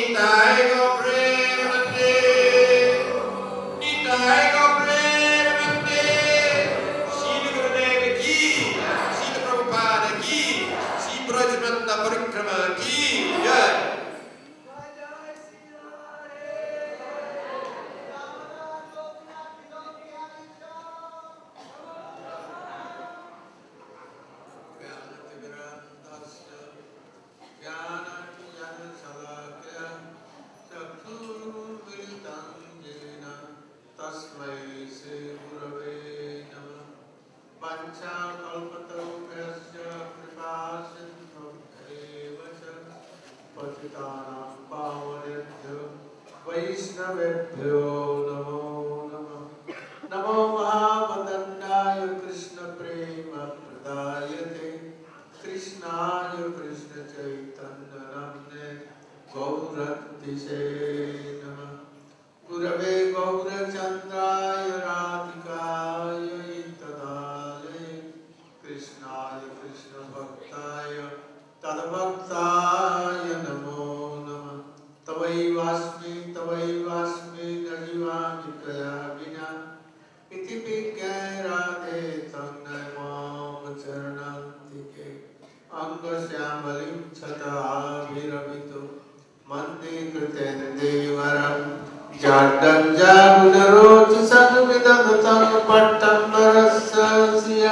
वैष्णवेभ्यो नमो नमः। नमो महावदन्नाय कृष्ण प्रेम प्रदायते कृष्णाय कृष्ण चैतन्य नाम्ने गौरतिसे नमः। गुरवे गौरचन्द्राय राधिकाय तदालये कृष्णाय कृष्ण भक्ताय तद्भक्ताय नमो नमः। तवैवास्मि न जीवामि त्वया विना इति विज्ञाय राधे तन्नमाम चरणान्तिके अङ्गश्यामलिं छटाभिरमितो मन्दे कृतेन्द्रदेवरं जाड्डं जागुणरोचसं विदधतं पट्टं वरस्य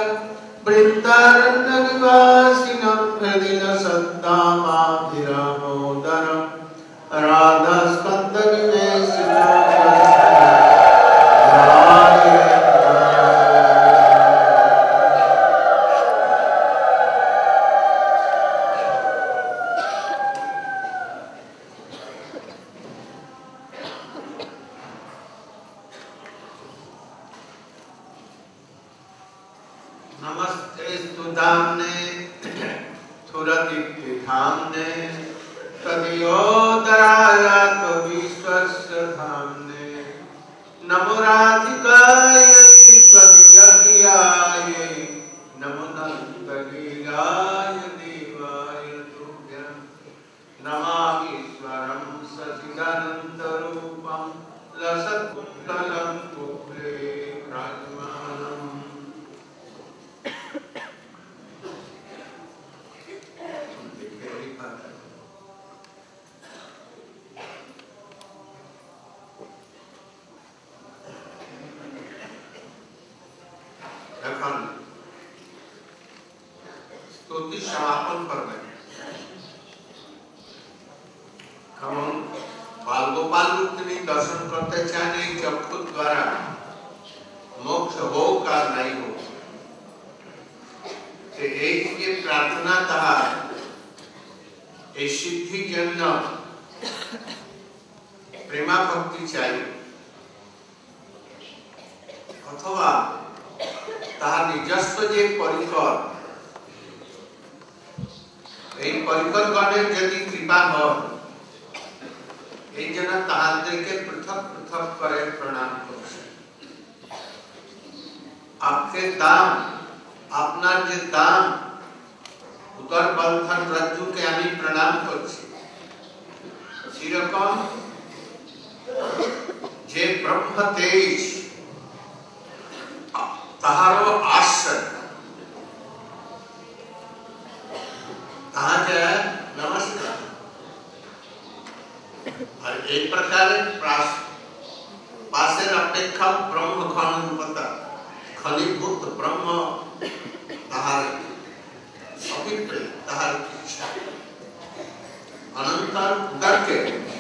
वृन्दारण्यनिवासिनं हृदि सद्दामाभिरामोदरम् राधा स्कंद नमस्ते स्तुताम्ने थुरदीप्ति धाम्ने तदयोदराय विश्वस्य धाम्ने नमो राधिकाय त्वदीयाय नमो नन्दलीलाय देवाय तुभ्यं नमामीश्वरं सच्चिदानन्दरूपं लसत्कुण्डलं कुक्ले राजमानम्। स्तुति समापन कर गए। हम बाल गोपाल रुक्मिणी दर्शन करते चाहे चक्षु द्वारा मोक्ष हो का नहीं हो एक के प्रार्थना तहा ए सिद्धि जन्य प्रेमा भक्ति चाहिए अथवा ताहार निजस्व जे परिकर এই পরিকর গণের যদি কৃপা হয় এই জন্য তাহাদেরকে পৃথক পৃথক করে প্রণাম করছে। आपके दाम আপনার যে দাম উদর বন্ধন রজ্জুকে আমি প্রণাম করছি সেরকম যে ব্রহ্ম তেজ তাহারও আশ্রয় नमस्कार और एक प्रकार पासे अपेक्षा ब्रह्म घनता खलीभूत ब्रह्म ताहार अभिप्रेत ताहार इच्छा अनंतर उदर के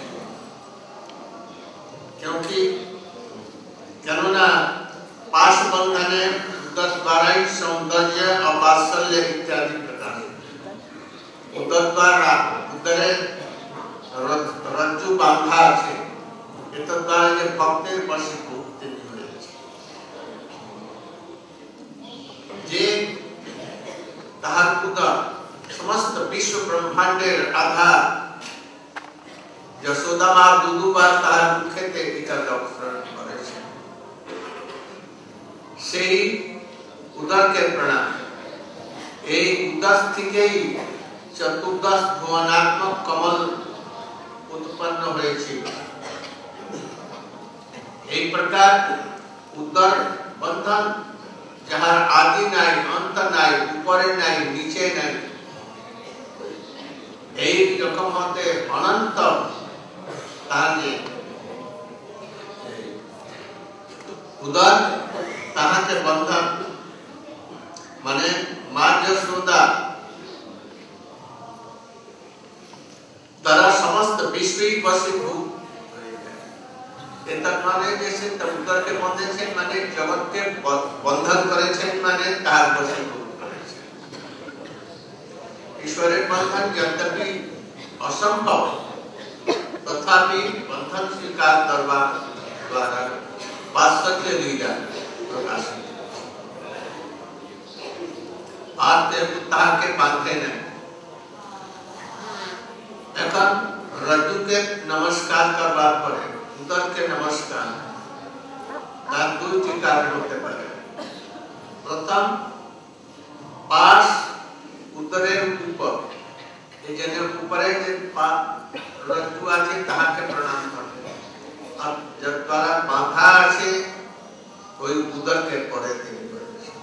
क्योंकि जनना पाश बंधने उदर द्वारा ही सौंदर्य अपासल्य इत्यादि उदर द्वारा उदरे रज्जु बांधा আছে এত দ্বারা যে ভক্তের বশে মুক্তি হয়েছে যে তাহার উদর সমস্ত বিশ্ব ব্রহ্মাণ্ডের আধার যশোদা মা দুদুবার তাহার মুখেতে এটা দর্শন করেছে সেই উদরকে প্রণাম। এই उदर থেকেই चतुर्दश भुवनात्मक कमल उत्पन्न হয়েছিল। এই প্রকার উদর বন্ধন যাহার আদি নাই, অন্ত নাই, উপরে নাই, নিচে নাই, এই রকম হতে অনন্ত তাহাকে উদর তাহাকে বন্ধন মানে মা যশোদা দ্বারা সমস্ত বিশ্বই বশীভূত হয়ে যায়। এটা মানে যে সে উদরকে বন্ধেছেন মানে জগৎকে বন্ধন করেছেন মানে তার বশীভূত করেছেন। ঈশ্বরের বন্ধন যদ্যপি অসম্ভব তথাপি বন্ধন স্বীকার করবার দ্বারা বাস্তব্য লীলা প্রকাশিত। আর তাহাকে বাঁধে নেয়। এখন রজ্জুকে নমস্কার করবার পরে উদরকে নমস্কার, তার দুইটি কারণ হতে পারে। প্রথম, পাশ উদরের উপর, এই জন্য উপরে যে রজ্জু আছে তাহাকে প্রণাম করে, আর যার দ্বারা বাঁধা আছে ওই উদরকে পরে তিনি করেছেন।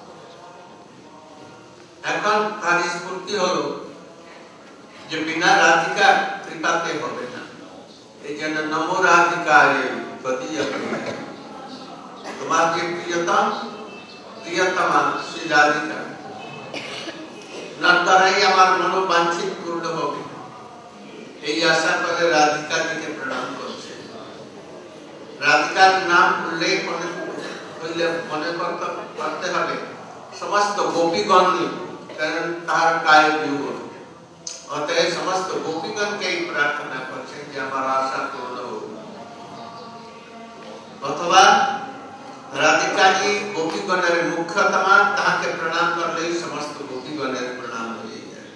এখন তার স্ফূর্তি হলো যে বিনা রাধিকার কৃপাতে হবে না, এই জন্য নমো রাধিকায় প্রদীয় তোমার যে প্রিয়তমা শ্রী রাধিকা, তার দ্বারাই আমার মনোবাঞ্ছিত পূর্ণ হবে, এই আশা করে রাধিকাকে প্রণাম করছে। রাধিকার নাম উল্লেখ হইলে মনে করতে হবে সমস্ত গোপীগণ, কারণ তার কায় যুগ, অতএব সমস্ত গোপীগণকে প্রার্থনা করছেন যে আমার আশা পূর্ণ হোক। অথবা রাধিকাজি গোপীগণের মুখ্যতমা, তাহাকে প্রণাম করলেই সমস্ত গোপীগণের প্রণাম হয়ে যায়।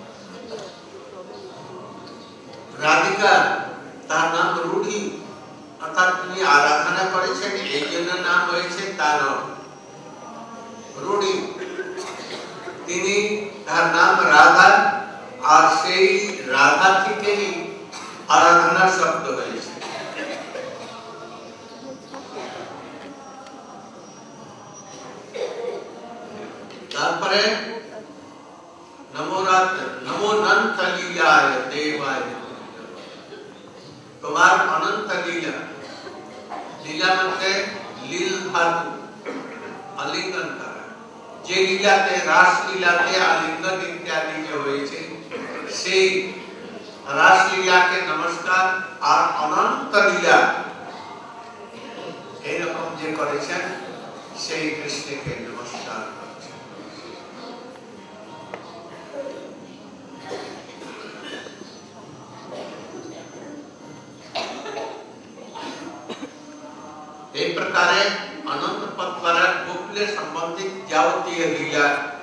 রাধিকা তার নাম রূঢ়ি, অর্থাৎ তিনি আরাধনা করেছেন এই জন্য নাম হয়েছে তার রূঢ়ি। তিনি তার নাম রাধা, আর সেই রাধা থেকেই আরাধনা শব্দ হয়েছে। তারপরে নমো অনন্ত লীলায় দেবায়, তোমার অনন্ত লীলা, লীলা মধ্যে লীল ধাতু, আলিঙ্গন করা, যে লীলাতে রাসলীলাতে আলিঙ্গন ইত্যাদি যে হয়েছে সেই রাসলীলাকে নমস্কার, আর অনন্ত লীলা এইরকম যে করেছেন সেই কৃষ্ণকে নমস্কার করছেন। এই প্রকারে অনন্ত পদ দ্বারা গোকুলে সম্বন্ধিত যাবতীয় লীলা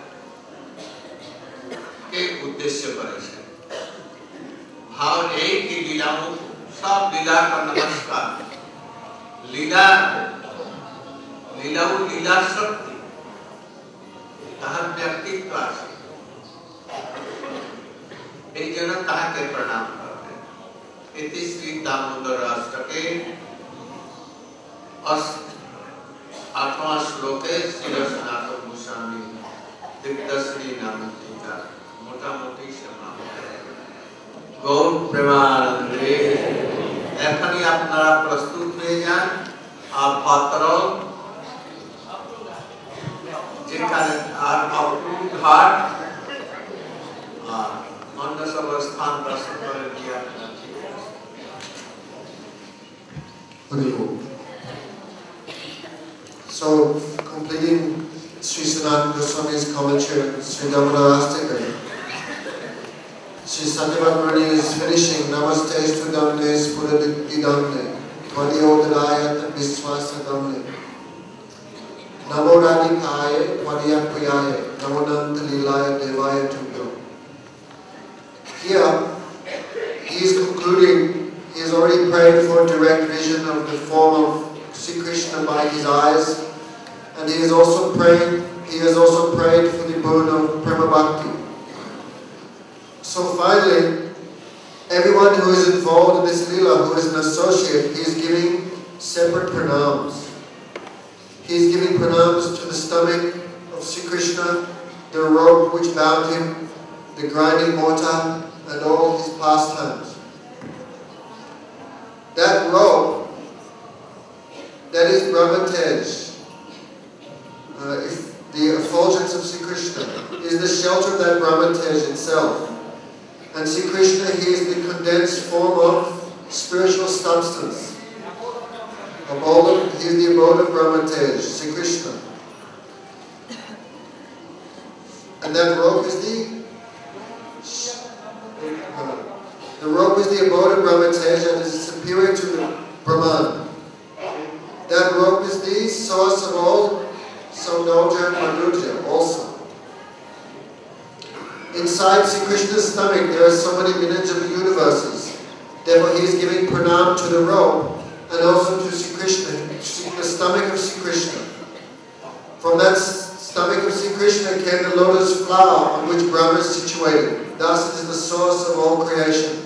के उद्देश्य करेছে। भाव है कि लीलाओं सब लीला का नमस्कार, लीला लीलाओं लीला शक्ति ताहार व्यक्तित्व আছে, এই জন্য তাহাকে প্রণাম করবে। इति श्री दामोदर अष्टके 8वां श्लोके श्री सनातन गोस्वामी दिग्दर्शनी नाम टीका मोटामोटी समाप्त। गौर प्रेमानंदे এখনই আপনারা প্রস্তুত হয়ে যান, আর পাত্র যেখানে আর অপূর্ণ ঘাট আর অন্য সব স্থান দর্শন করে দিয়ে আপনারা ঠিক আছে। So, completing Sri Sanatana Goswami's commentary on Sri Damodara Astaka, Sri Satyavamani is finishing Namaste Studamne Spuradidamne Tvadiyodadayat Viswasa Damne Namo Radhikaye Tvadiyapriyaye Namonanta Lilaya Devaya Tubhyo. Here, he is concluding, he has already prayed for direct vision of the form of Sri Krishna by his eyes, and he has also prayed for the boon of Prema Bhakti. So finally, Everyone who is involved in this lila, who is an associate, he is giving separate pranams. He is giving pranams to the stomach of Sri Krishna, the rope which bound him, the grinding mortar, and all his pastimes. That rope, that is Brahmatej, the effulgence of Sri Krishna, is the shelter of that Brahmatej itself. And Sri Krishna, he is the condensed form of spiritual substance. He is the abode of Brahmatej, Sri Krishna. And that rope is the rope is the abode of Brahmatej and is superior to the Brahman. That rope is the source of all Saudauja and Manuja also. Inside Sri Krishna's stomach there are so many millions of universes. Therefore he is giving pranam to the rope and also to Sri Krishna, the stomach of Sri Krishna. From that stomach of Sri Krishna came the lotus flower on which Brahma is situated. Thus it is the source of all creation.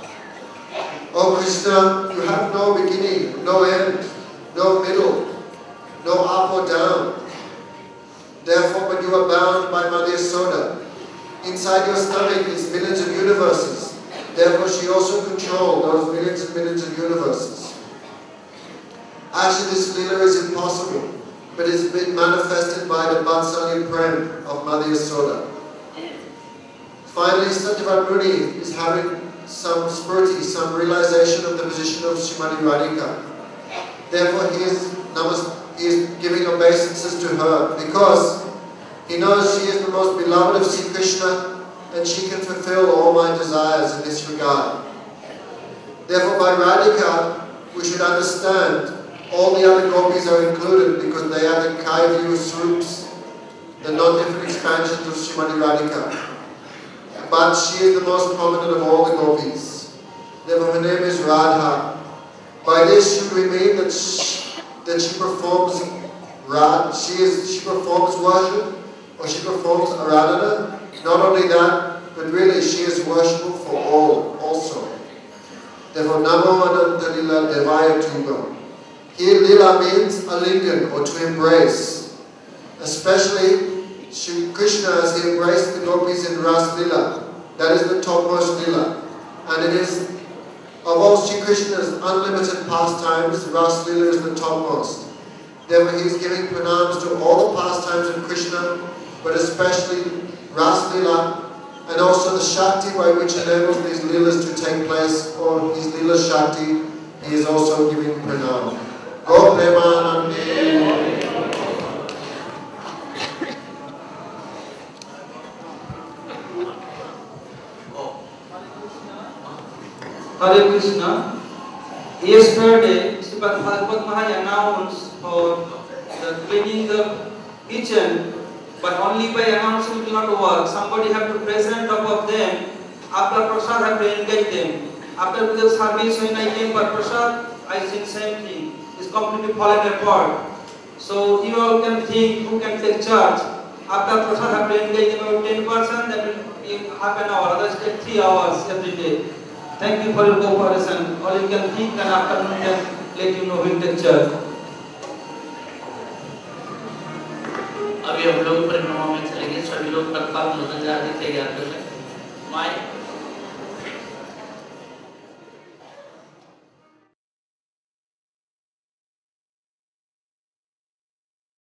O Krishna, you have no beginning, no end, no middle, no up or down. Therefore, when you are bound by Mother Yasoda, inside your stomach is millions of universes. Therefore, she also controls those millions and millions of universes. Actually, this lila is impossible, but it's been manifested by the Vatsalya Prem of Mother Yasoda. Finally, Satyavat Muni is having some spurti, some realization of the position of Srimati Radhika. Therefore, he is giving obeisances to her because he knows she is the most beloved of Sri Krishna and she can fulfill all my desires in this regard. Therefore, by Radhika, we should understand all the other gopis are included because they are the Kaivayu Swarups, the non-different expansions of Srimati Radhika. But she is the most prominent of all the gopis. Therefore, her name is Radha. By this, should we mean that she performs she performs worship or she performs aradhana? Not only that, but really she is worshipful for all also. Therefore, Namo Ananta Lila Devaya Tuba. Here, Lila means alingan or to embrace. Especially Shri Krishna, as he embraced the gopis in Ras Lila, that is the topmost Lila. And it is, of all Shri Krishna's unlimited pastimes, Ras Lila is the topmost. Therefore he is giving pranams to all the pastimes of Krishna, but especially Ras Lila, and also the Shakti by which enables these Leelas to take place, or his Leela Shakti, he is also giving pranam. Go Premanande. Hare Krishna. Yesterday, Srimad Bhagavad Maharaj announced for the cleaning the kitchen, but only by announcing it will not work. Somebody have to present top of them. After prasad, have to engage them. After the service, when I came for prasad, I seen same thing. It's completely fallen apart. So you all can think who can take charge. After prasad, have to engage them about 10%. That will be half an hour. Others take 3 hours every day. Thank you for your cooperation. All you can think and afternoon can let you know who will take charge. अभी हम लोग परिक्रमा में चलेंगे, सभी लोग तत्काल नजर तैयार कर लें। माइक